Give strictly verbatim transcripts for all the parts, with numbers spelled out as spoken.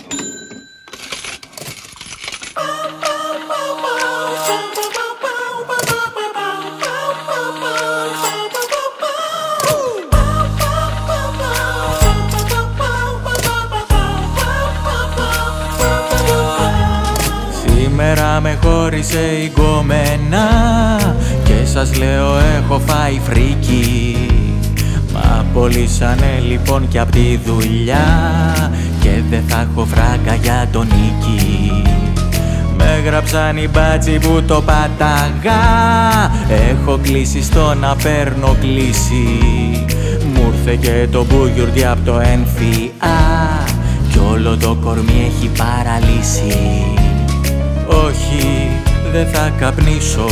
Σήμερα με χώρισε η γκόμενα και σας λέω έχω φάει φρίκι. Μ' απολύσανε λοιπόν κι απ' τη δουλειά και δεν θα έχω φράγκα για τον νίκη. Με γράψαν οι μπάτσι που το πάταγα, έχω κλείσει στο να παίρνω κλίση. Μου ήρθε και το μπουγιουρδί απ' το έμφυα κι όλο το κορμί έχει παραλύσει. Όχι, δεν θα καπνίσω,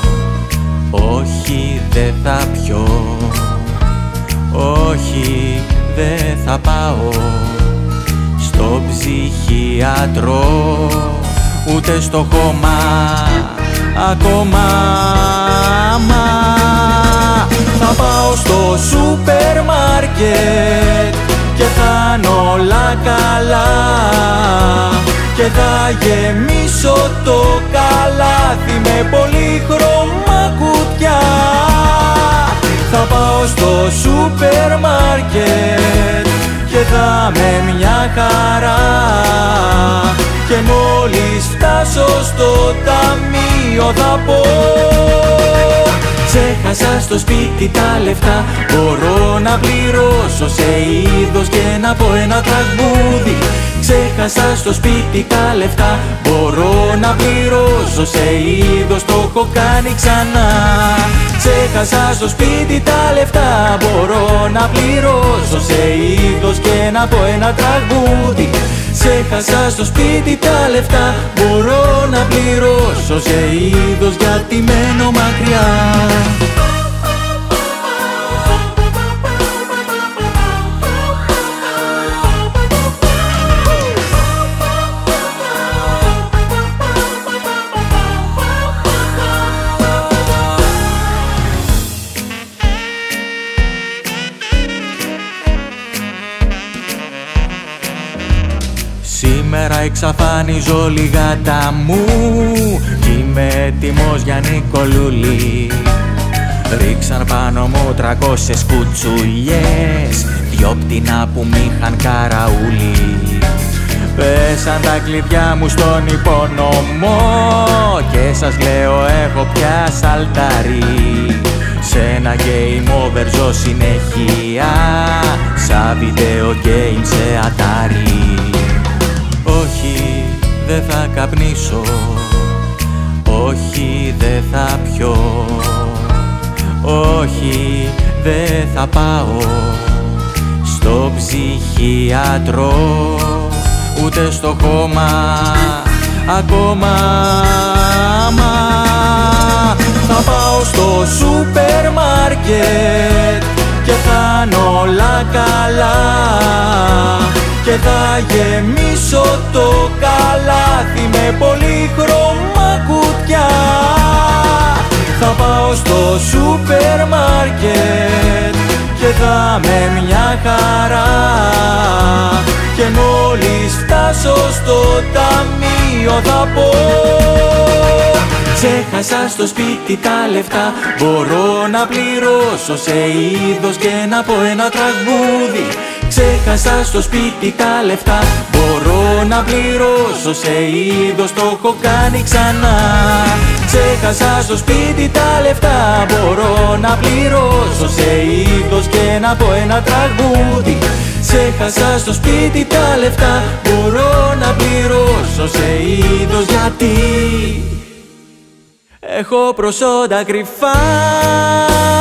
όχι, δεν θα πιω, όχι, δεν θα πάω στο ψυχίατρο, ούτε στο χώμα ακόμα. Μα θα πάω στο σούπερ μάρκετ και θα είναι όλα καλά και θα γεμίσω το καλάθι με πολύχρωμα κουτιά. Θα πάω στο σούπερ μάρκετ και θα με μια χαρά και μόλις φτάσω στο ταμείο θα πω ξέχασα στο σπίτι τα λεφτά, μπορώ να πληρώσω σε είδος και να πω ένα τραγούδι. Ξέχασα στο σπίτι τα λεφτά, μπορώ να πληρώσω σε είδος, το έχω κάνει ξανά. Ξέχασα στο σπίτι τα λεφτά, μπορώ να πληρώσω σε είδος και να πω ένα τραγούδι. Ξέχασα στο σπίτι τα λεφτά, μπορώ να πληρώσω σε είδος γιατί μένω μακριά. Σήμερα εξαφανίζω λιγάτα μου κι είμαι έτοιμος για Νικολούλη. Ρίξαν πάνω μου τρακόσιες κουτσουλιές, δυο πτηνά που μ' είχαν καραούλι. Πέσαν τα κλειδιά μου στον υπόνομό και σας λέω έχω πια σαλτάρι. Σε ένα game over ζω συνέχεια, σαν video game σε Atari. Όχι, δεν θα καπνίσω, όχι, δεν θα πιω, όχι, δεν θα πάω στο ψυχίατρο, ούτε στο χώμα ακόμα. Μα θα πάω στο σούπερ μάρκετ και θα είναι όλα καλά και θα γεμίσω το καλάθι με πολύχρωμα κουτιά. Θα πάω στο σούπερ μάρκετ και θα με μια χαρά και μόλις φτάσω στο ταμείο θα πω ξέχασα στο σπίτι τα λεφτά, μπορώ να πληρώσω σε είδος και να πω ένα τραγούδι. Ξέχασα στο σπίτι τα λεφτά, μπορώ να πληρώσω σε είδος, το έχω κάνει ξανά. Ξέχασα στο σπίτι τα λεφτά, μπορώ να πληρώσω σε είδος και να πω ένα τραγούδι. Ξέχασα στο σπίτι τα λεφτά, μπορώ να πληρώσω σε είδος γιατί έχω προσόντα κρυφά.